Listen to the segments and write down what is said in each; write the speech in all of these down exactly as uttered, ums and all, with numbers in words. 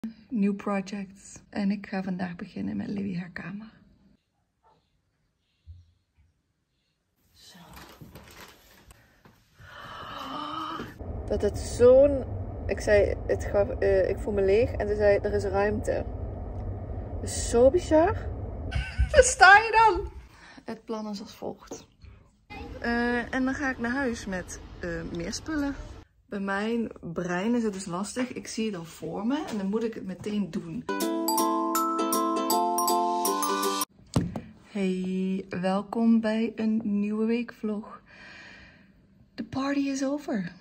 New projects. En ik ga vandaag beginnen met Libby haar kamer. Zo. Dat het zo'n... Ik zei, het gaf, uh, ik voel me leeg. En ze zei, er is ruimte. Dat is zo bizar. Daar sta je dan. Het plan is als volgt. Uh, en dan ga ik naar huis met uh, meer spullen. Bij mijn brein is het dus lastig. Ik zie het al voor me en dan moet ik het meteen doen. Hey, welkom bij een nieuwe weekvlog. De party is over.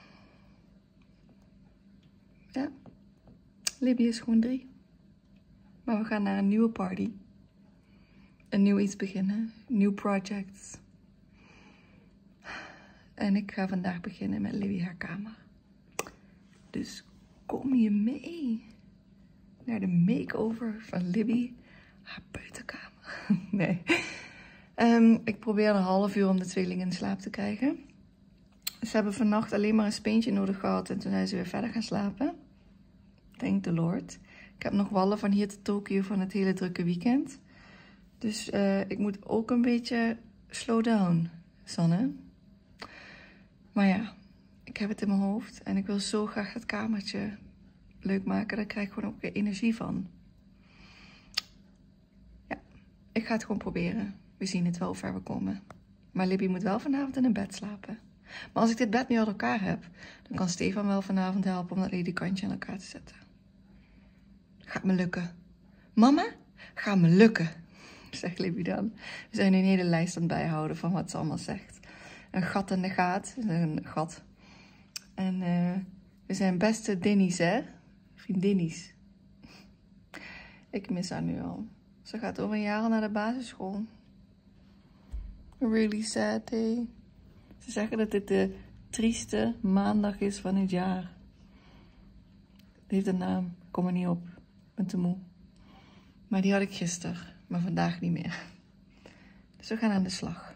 Ja, Libby is gewoon drie. Maar we gaan naar een nieuwe party. Een nieuw iets beginnen. Nieuw projects. En ik ga vandaag beginnen met Libby haar kamer. Dus kom je mee naar de makeover van Libby haar buitenkamer. Nee. Um, ik probeer een half uur om de tweelingen in slaap te krijgen. Ze hebben vannacht alleen maar een speentje nodig gehad en toen zijn ze weer verder gaan slapen. Thank the Lord. Ik heb nog wallen van hier tot Tokio van het hele drukke weekend. Dus uh, ik moet ook een beetje slow down, Sanne. Maar ja, ik heb het in mijn hoofd en ik wil zo graag het kamertje leuk maken. Daar krijg ik gewoon ook weer energie van. Ja, ik ga het gewoon proberen. We zien het wel hoe ver we komen. Maar Libby moet wel vanavond in een bed slapen. Maar als ik dit bed nu uit elkaar heb, dan kan Stefan wel vanavond helpen om dat ledikantje aan elkaar te zetten. Gaat me lukken. Mama, gaat me lukken, zegt Libby dan. We zijn een hele lijst aan het bijhouden van wat ze allemaal zegt. Een gat in de gaat, een gat. En uh, we zijn beste dinnies, hè? Vriendinnies. Ik mis haar nu al. Ze gaat over een jaar al naar de basisschool. Really sad day. Ze zeggen dat dit de trieste maandag is van het jaar. Het heeft een naam. Ik kom er niet op. Ik ben te moe. Maar die had ik gisteren. Maar vandaag niet meer. Dus we gaan aan de slag.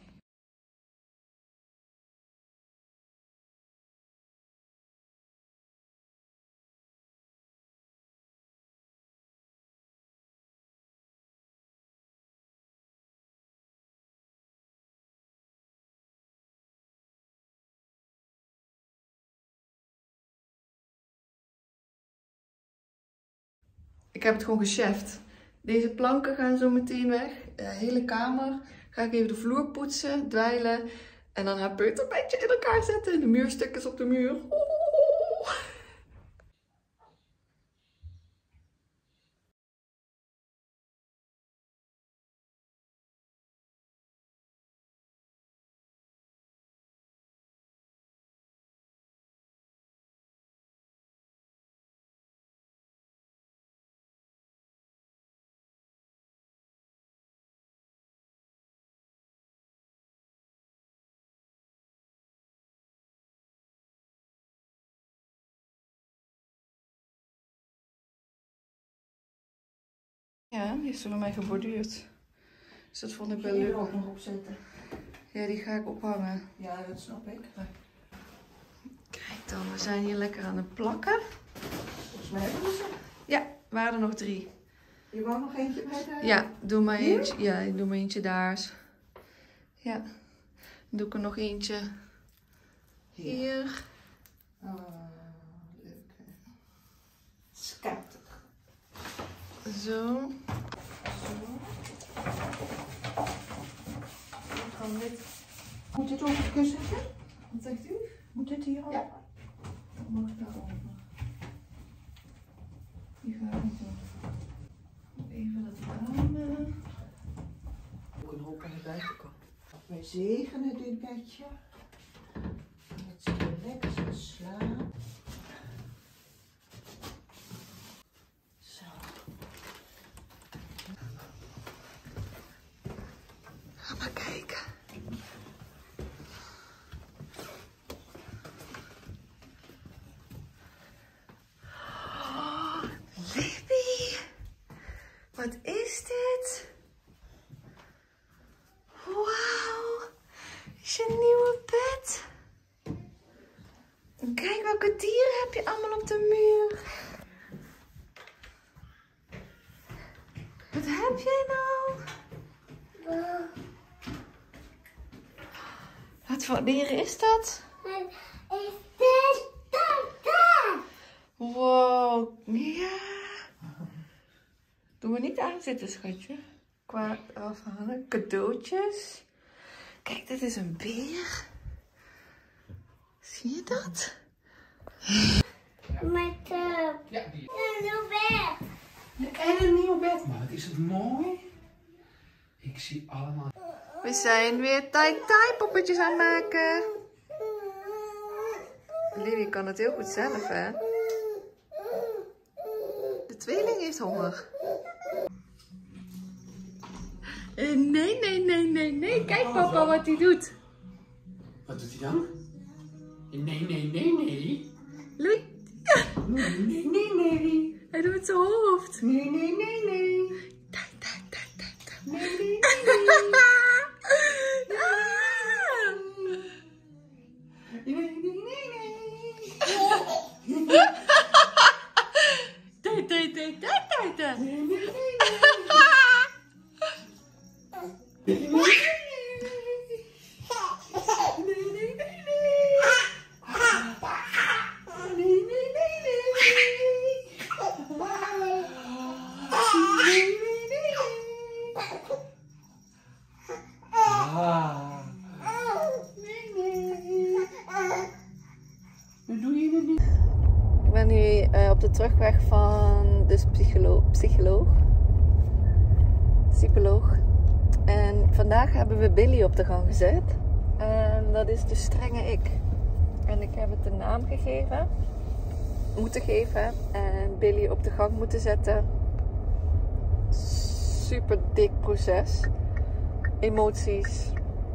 Ik heb het gewoon gecheft. Deze planken gaan zo meteen weg. De hele kamer. Ga ik even de vloer poetsen, dweilen. En dan haar peuterbedje in elkaar zetten. De muurstukken op de muur. Oh. Ja, die is door mij geborduurd. Dus dat vond ik wel leuk. Ook nog opzetten. Ja, die ga ik ophangen. Ja, dat snap ik. Maar... Kijk dan, we zijn hier lekker aan het plakken. Volgens mij hebben we ze. Ja, er waren er nog drie. Je wou nog eentje bij de... Ja, doe maar Hier? eentje. Ja, doe maar eentje daar. Ja. Dan doe ik er nog eentje hier. hier. Oh, leuk hè. Schattig. Zo. Zo. Dan dit. Moet dit op het kussentje? Wat zegt u? Moet dit hier al? Ja. Dan mag ik daarover. Die ga ik doen. Even dat ramen. Ook een hoop aan de buitenkant. Wij zegenen dit bedje. Dat ze er lekker zal slapen. Zo. Ga maar kijken. Oh, Libby. Wat is dit? Wauw. Is je nieuwe bed? Kijk wat Wat heb jij nou? Wat voor dier is dat? Wow, ja. Doe me niet aan zitten, schatje. Qua afhalen. Cadeautjes. Kijk, dit is een beer. Zie je dat? Met uh, Ja, die. een nieuw bed. En een nieuw bed. Maar wat is het mooi. Ik zie allemaal. We zijn weer tai-tai poppetjes aan het maken. Livy kan het heel goed zelf, hè? De tweeling heeft honger. Eh, Nee, nee, nee, nee, nee. Kijk papa wat hij doet. Wat doet hij dan? Nee, nee, nee, nee. Louis, Nee, nee, nee, nee. hij doet met zijn hoofd. Nee, nee, nee, nee. Tai, tai, tai, tai, tai. Nee, nee, nee. Ah! Nee, nee, nee, nee. Tai, tai, tai, tai, tai, tai. Nee, nee, nee, nee. Nee, nee, nee. Ik ben nu uh, op de terugweg van de psycholoog, psycholoog. Psycholoog. En vandaag hebben we Billy op de gang gezet. En dat is de strenge ik. En ik heb het een naam gegeven. Moeten geven. En Billy op de gang moeten zetten. Super dik proces. Emoties.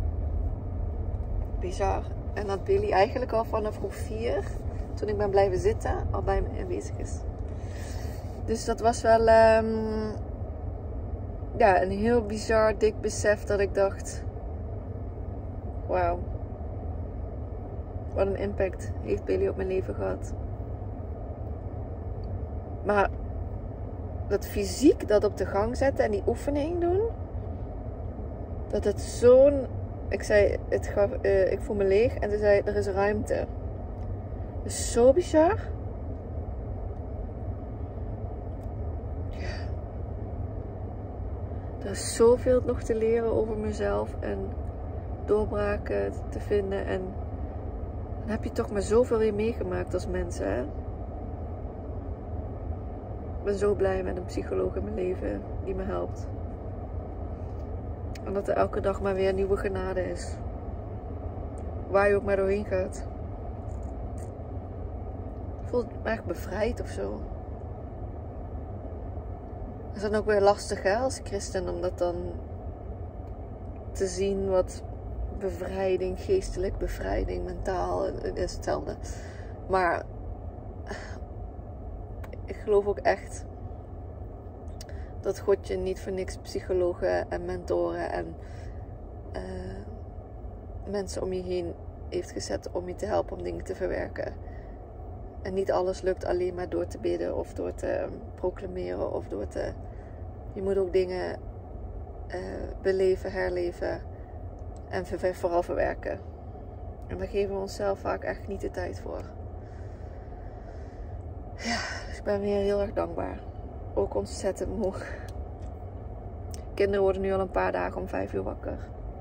Bizar. En dat Billy eigenlijk al vanaf groep vier, toen ik ben blijven zitten, al bij me aanwezig is. Dus dat was wel um, ja, een heel bizar dik besef dat ik dacht, wauw, wat een impact heeft Billy op mijn leven gehad. Maar dat fysiek dat op de gang zetten en die oefening doen, dat het zo'n, ik zei, het gaf, uh, ik voel me leeg en ze zei, er is ruimte. Dat is zo bizar. Ja. Er is zoveel nog te leren over mezelf en doorbraken te vinden. En dan heb je toch maar zoveel weer meegemaakt als mensen, hè? Ik ben zo blij met een psycholoog in mijn leven die me helpt. En dat er elke dag maar weer nieuwe genade is. Waar je ook maar doorheen gaat. Ik voel me echt bevrijd of zo. Dat is dan ook weer lastig, hè, als christen, om dat dan te zien wat bevrijding, geestelijk bevrijding, mentaal, het is hetzelfde. Maar ik geloof ook echt dat God je niet voor niks psychologen en mentoren en uh, mensen om je heen heeft gezet om je te helpen om dingen te verwerken. En niet alles lukt alleen maar door te bidden of door te proclameren of door te... Je moet ook dingen uh, beleven, herleven en ver- vooral verwerken. En daar geven we onszelf vaak echt niet de tijd voor. Ja, dus ik ben weer heel erg dankbaar. Ook ontzettend moe. Kinderen worden nu al een paar dagen om vijf uur wakker.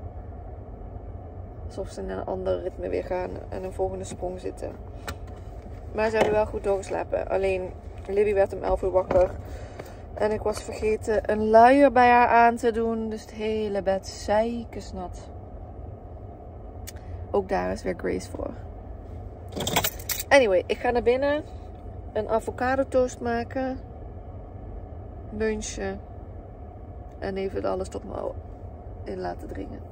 Alsof ze in een ander ritme weer gaan en een volgende sprong zitten. Maar ze hebben wel goed doorgeslapen. Alleen Libby werd om elf uur wakker. En ik was vergeten een luier bij haar aan te doen. Dus het hele bed zeikensnat. Ook daar is weer Grace voor. Anyway, ik ga naar binnen. Een avocado toast maken. Lunchen. En even alles tot me in laten dringen.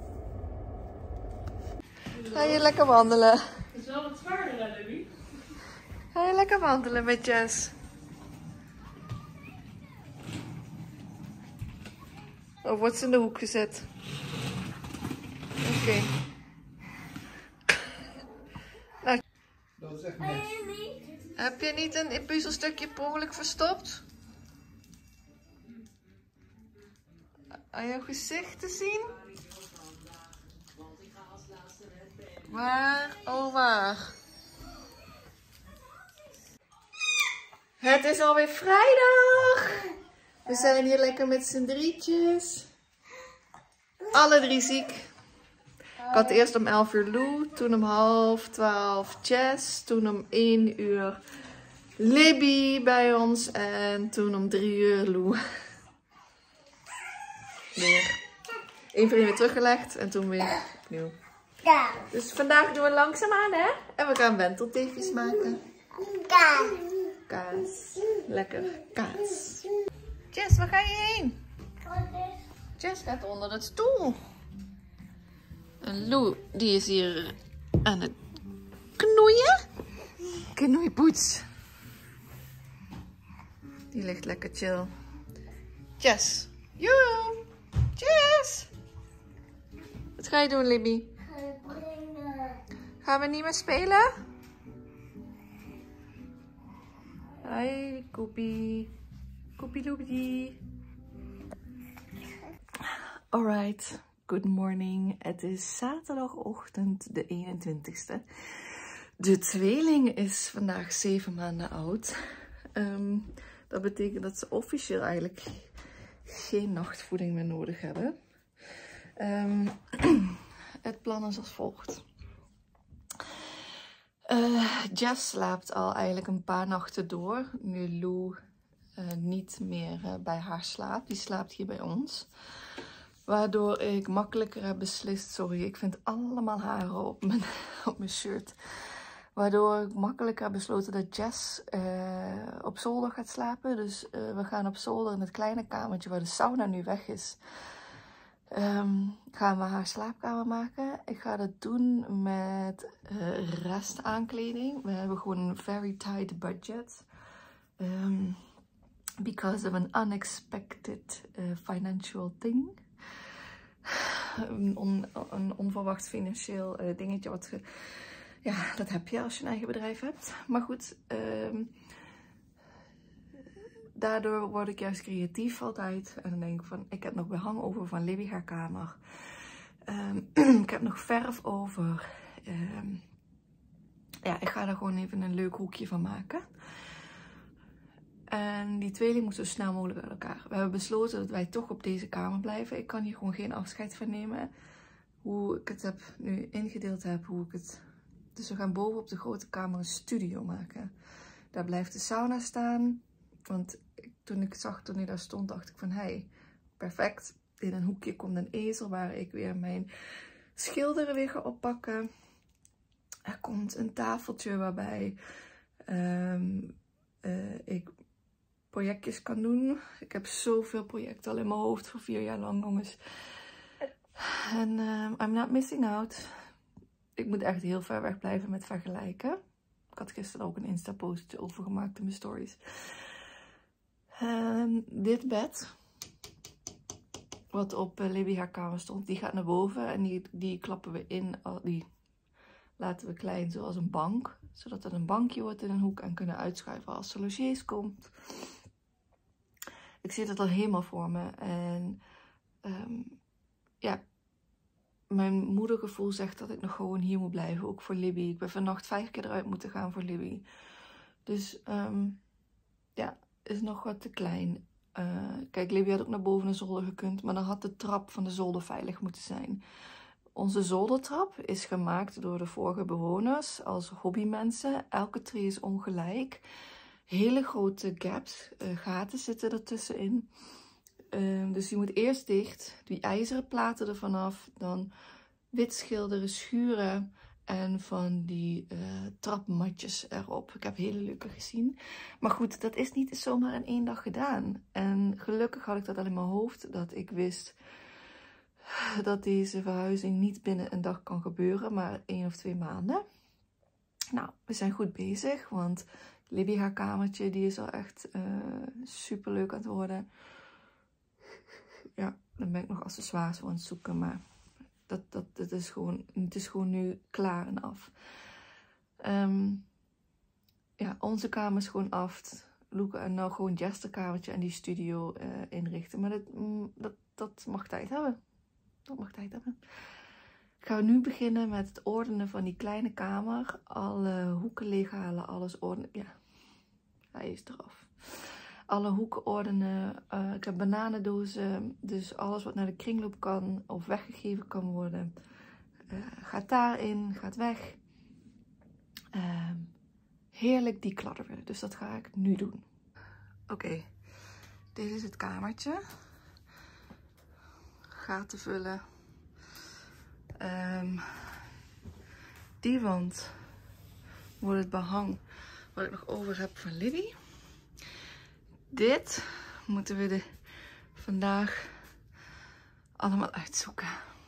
Ga je lekker wandelen? Het is wel wat zwaarder, hè, Libby? Ga je lekker wandelen met Jess? Of wordt ze in de hoek gezet? Oké. Okay. Nou, Dat is echt niks. heb je niet een puzzelstukje per ongeluk verstopt? aan jouw gezicht te zien? Waar, oh waar. Het is alweer vrijdag. We zijn hier lekker met z'n drietjes. Alle drie ziek. Ik had eerst om elf uur Lou, toen om half twaalf Jess, toen om één uur Libby bij ons en toen om drie uur Lou. Weer. Eén voor één weer teruggelegd en toen weer opnieuw. Dus vandaag doen we langzaamaan, hè? En we gaan wentelteefjes maken. Kaas. Kaas. Lekker kaas. Jess, waar ga je heen? Jess gaat onder de stoel. En Lou, die is hier aan het knoeien. Knoeipoets. Die ligt lekker chill. Jess. Joe. Jess. Wat ga je doen, Libby? Gaan we niet meer spelen? Hoi, Koepie. Koepie loepie. Alright, good morning. Het is zaterdagochtend de eenentwintigste. De tweeling is vandaag zeven maanden oud. Um, dat betekent dat ze officieel eigenlijk geen nachtvoeding meer nodig hebben. Um, het plan is als volgt. Uh, Jess slaapt al eigenlijk een paar nachten door. Nu Lou uh, niet meer uh, bij haar slaapt. Die slaapt hier bij ons. Waardoor ik makkelijker heb beslist. Sorry, ik vind allemaal haren op mijn, op mijn shirt. Waardoor ik makkelijker heb besloten dat Jess uh, op zolder gaat slapen. Dus uh, we gaan op zolder in het kleine kamertje waar de sauna nu weg is. Um, gaan we haar slaapkamer maken. Ik ga dat doen met uh, restaankleding. We hebben gewoon een very tight budget. Um, because of an unexpected uh, financial thing. Een, on, een onverwacht financieel uh, dingetje. Wat ge, ja, dat heb je als je een eigen bedrijf hebt. Maar goed. Um, Daardoor word ik juist creatief altijd. En dan denk ik van, ik heb nog behang over van Libby haar kamer. Um, ik heb nog verf over. Um, ja, ik ga er gewoon even een leuk hoekje van maken. En die tweeling moet zo snel mogelijk uit elkaar. We hebben besloten dat wij toch op deze kamer blijven. Ik kan hier gewoon geen afscheid van nemen. Hoe ik het heb nu ingedeeld heb, hoe ik het... Dus we gaan boven op de grote kamer een studio maken. Daar blijft de sauna staan. Want toen ik zag, toen hij daar stond, dacht ik van, hé, hey, perfect. In een hoekje komt een ezel waar ik weer mijn schilderen weer ga oppakken. Er komt een tafeltje waarbij um, uh, ik projectjes kan doen. Ik heb zoveel projecten al in mijn hoofd voor vier jaar lang, jongens. En uh, I'm not missing out. Ik moet echt heel ver weg blijven met vergelijken. Ik had gisteren ook een Insta-post over gemaakt in mijn stories. Um, dit bed, wat op uh, Libby haar kamer stond, die gaat naar boven en die, die klappen we in, die laten we klein zoals een bank, zodat het een bankje wordt in een hoek en kunnen uitschuiven als er logiers komt. Ik zie het al helemaal voor me en um, ja, mijn moedergevoel zegt dat ik nog gewoon hier moet blijven, ook voor Libby. Ik ben vannacht vijf keer eruit moeten gaan voor Libby. Dus um, ja, is nog wat te klein. Uh, kijk, Libby had ook naar boven de zolder gekund, maar dan had de trap van de zolder veilig moeten zijn. Onze zoldertrap is gemaakt door de vorige bewoners als hobbymensen. Elke tree is ongelijk. Hele grote gaps, uh, gaten zitten ertussenin. Uh, dus die moet eerst dicht, die ijzeren platen er vanaf, dan wit schilderen, schuren en van die uh, trapmatjes erop. Ik heb hele leuke gezien. Maar goed, dat is niet zomaar in één dag gedaan. En gelukkig had ik dat al in mijn hoofd, dat ik wist dat deze verhuizing niet binnen een dag kan gebeuren, maar één of twee maanden. Nou, we zijn goed bezig, want Libby haar kamertje, die is al echt uh, super leuk aan het worden. Ja, dan ben ik nog accessoires voor aan het zoeken, maar dat, dat, dat is gewoon, het is gewoon nu klaar en af. Um, ja, onze kamer is gewoon af. Luca en nou gewoon Jess' kamertje en die studio uh, inrichten. Maar dat, mm, dat, dat mag tijd hebben. Dat mag tijd hebben. Ik ga nu beginnen met het ordenen van die kleine kamer. Alle hoeken leeghalen, alles ordenen. Ja, hij is eraf. Alle hoeken ordenen. Uh, ik heb bananendozen. Dus alles wat naar de kringloop kan of weggegeven kan worden. Uh, gaat daarin, gaat weg. Uh, heerlijk declutteren. Dus dat ga ik nu doen. Oké, okay. Dit is het kamertje. Gaten vullen. Um, die wand wordt het behang wat ik nog over heb van Libby. Dit moeten we de, vandaag allemaal uitzoeken.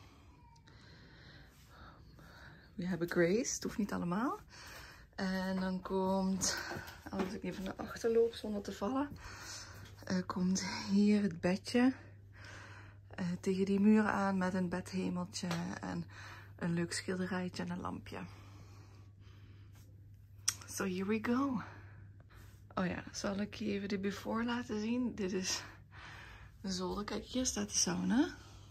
We hebben Grace, het hoeft niet allemaal. En dan komt, als ik even naar achter loop zonder te vallen, uh, komt hier het bedje. Uh, tegen die muren aan met een bedhemeltje en een leuk schilderijtje en een lampje. So here we go. Oh ja, zal ik je even de before laten zien? Dit is de zolder. Kijk, hier staat de sauna.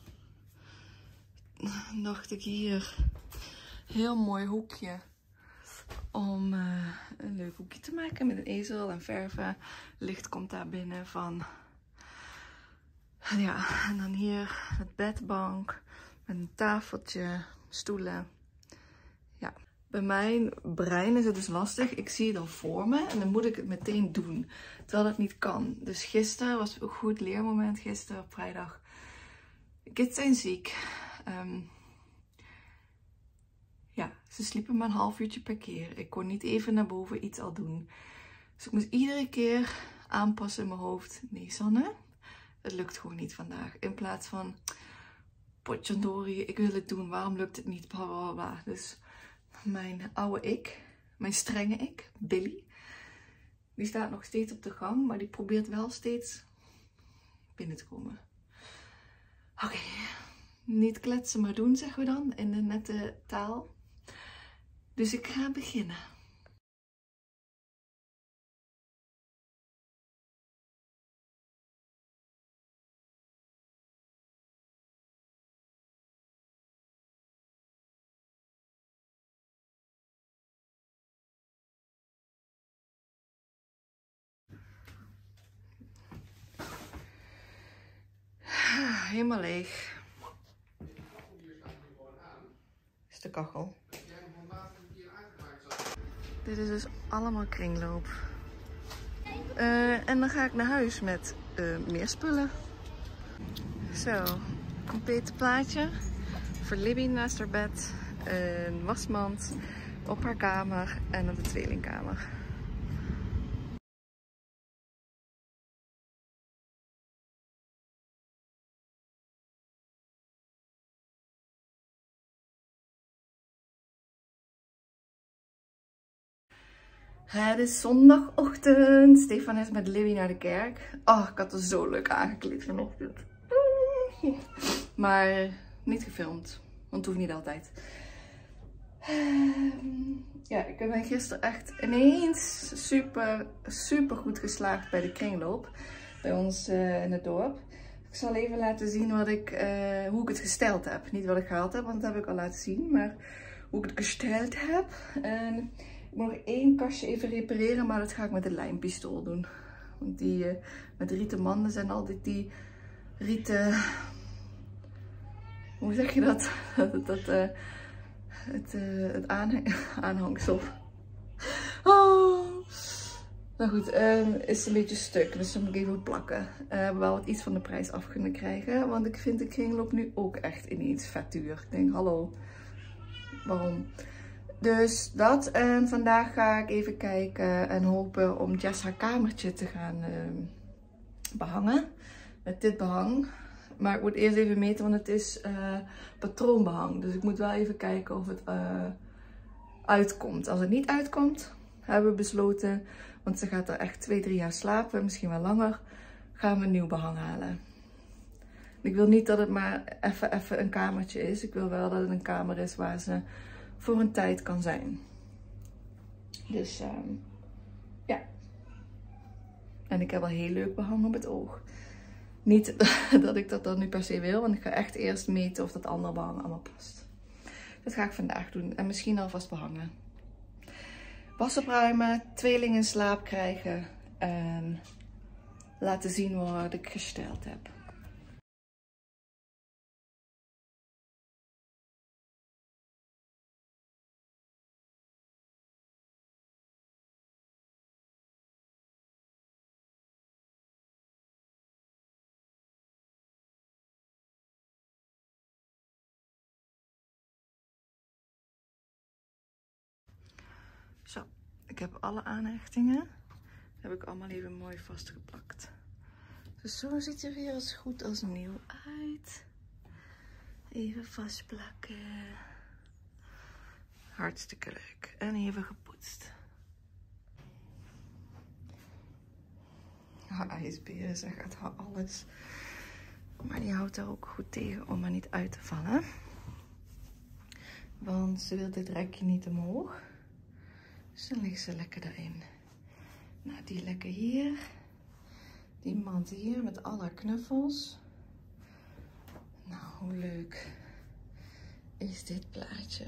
Dan dacht ik hier, heel mooi hoekje om uh, een leuk hoekje te maken met een ezel en verven. Licht komt daar binnen van. Ja, en dan hier het bedbank met een tafeltje, stoelen. Ja, bij mijn brein is het dus lastig. Ik zie het al voor me en dan moet ik het meteen doen, terwijl dat niet kan. Dus gisteren was een goed leermoment, gisteren op vrijdag. Kids zijn ziek. Um, ja, ze sliepen maar een half uurtje per keer. Ik kon niet even naar boven iets al doen. Dus ik moest iedere keer aanpassen in mijn hoofd. Nee, Sanne. Het lukt gewoon niet vandaag. In plaats van, potjandori, ik wil het doen, waarom lukt het niet, bla bla bla. Dus mijn oude ik, mijn strenge ik, Billy, die staat nog steeds op de gang, maar die probeert wel steeds binnen te komen. Oké, okay. Niet kletsen maar doen, zeggen we dan, in de nette taal. Dus ik ga beginnen. Helemaal leeg. Is de kachel. Dit is dus allemaal kringloop. Uh, en dan ga ik naar huis met uh, meer spullen. Zo, complete plaatje. Voor Libby naast haar bed. Een wasmand op haar kamer en op de tweelingkamer. Het is zondagochtend. Stefan is met Libby naar de kerk. Oh, ik had er zo leuk aangekleed vanochtend. Maar niet gefilmd. Want het hoeft niet altijd. Ja, ik ben gisteren echt ineens super, super goed geslaagd bij de kringloop. Bij ons uh, in het dorp. Ik zal even laten zien wat ik, uh, hoe ik het gesteld heb. Niet wat ik gehaald heb, want dat heb ik al laten zien. Maar hoe ik het gesteld heb. En ik moet nog één kastje even repareren, maar dat ga ik met een lijmpistool doen. Want die uh, met rieten manden zijn altijd die rieten... Hoe zeg je dat? dat, dat uh, het uh, het aanhang aanhangsel. Oh. Nou goed, uh, is een beetje stuk, dus dan moet ik even plakken. Uh, we hebben wel wat iets van de prijs af kunnen krijgen, want ik vind de kringloop nu ook echt ineens vet duur. Ik denk, hallo, waarom? Dus dat. En vandaag ga ik even kijken en hopen om Jess haar kamertje te gaan uh, behangen. Met dit behang. Maar ik moet eerst even meten, want het is uh, patroonbehang. Dus ik moet wel even kijken of het uh, uitkomt. Als het niet uitkomt, hebben we besloten, want ze gaat er echt twee, drie jaar slapen, misschien wel langer, gaan we een nieuw behang halen. Ik wil niet dat het maar even, even een kamertje is. Ik wil wel dat het een kamer is waar ze voor een tijd kan zijn. Dus um, ja. En ik heb al heel leuk behang op het oog. Niet dat ik dat dan nu per se wil, want ik ga echt eerst meten of dat andere behang allemaal past. Dat ga ik vandaag doen en misschien alvast behangen. Was opruimen, tweeling in slaap krijgen en laten zien wat ik gesteld heb. Zo, ik heb alle aanhechtingen. Heb ik allemaal even mooi vastgeplakt. Dus zo ziet hij er weer als goed als nieuw uit. Even vastplakken. Hartstikke leuk. En even gepoetst. Ja, ijsbeer, ze gaat alles. Maar die houdt er ook goed tegen om er niet uit te vallen. Want ze wil dit rekje niet omhoog. Dus dan ligt ze lekker erin. Nou, die lekker hier. Die mand hier met alle knuffels. Nou, hoe leuk is dit plaatje?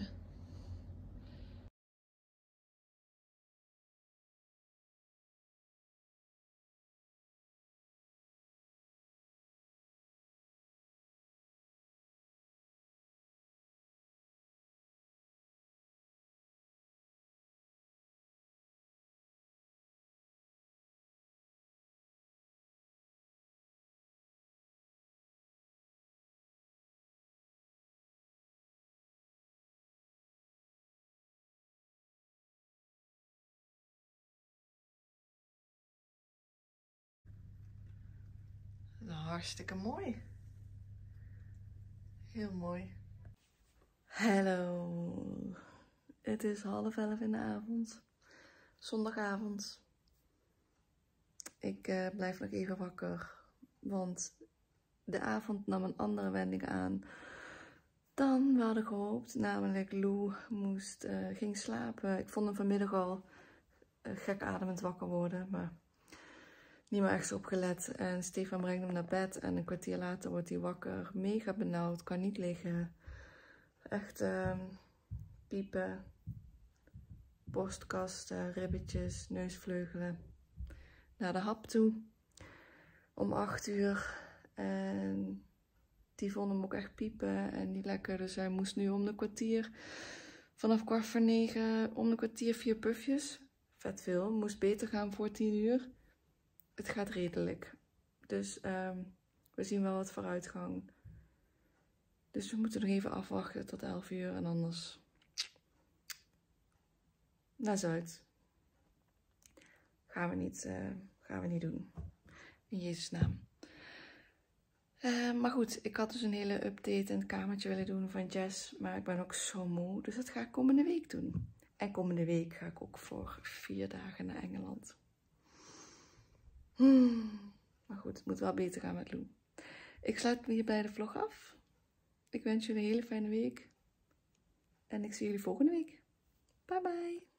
Hartstikke mooi. Heel mooi. Hallo. Het is half elf in de avond. Zondagavond. Ik uh, blijf nog even wakker. Want de avond nam een andere wending aan dan we hadden gehoopt. Namelijk Lou moest, uh, ging slapen. Ik vond hem vanmiddag al uh, gek ademend wakker worden. Maar niet meer echt op gelet. En Stefan brengt hem naar bed. En een kwartier later wordt hij wakker. Mega benauwd. Kan niet liggen. Echt uh, piepen. Borstkasten, ribbetjes, neusvleugelen. Naar de hap toe. Om acht uur. En die vond hem ook echt piepen. En niet lekker. Dus hij moest nu om de kwartier. Vanaf kwart voor negen. Om de kwartier vier pufjes. Vet veel. Moest beter gaan voor tien uur. Het gaat redelijk. Dus um, we zien wel wat vooruitgang. Dus we moeten nog even afwachten tot elf uur. En anders naar Zuid. Gaan we niet, uh, gaan we niet doen. In Jezus' naam. Uh, maar goed, ik had dus een hele update in het kamertje willen doen van Jess. Maar ik ben ook zo moe. Dus dat ga ik komende week doen. En komende week ga ik ook voor vier dagen naar Engeland. Hmm. Maar goed, het moet wel beter gaan met Lou. Ik sluit hierbij de vlog af. Ik wens jullie een hele fijne week. En ik zie jullie volgende week. Bye bye.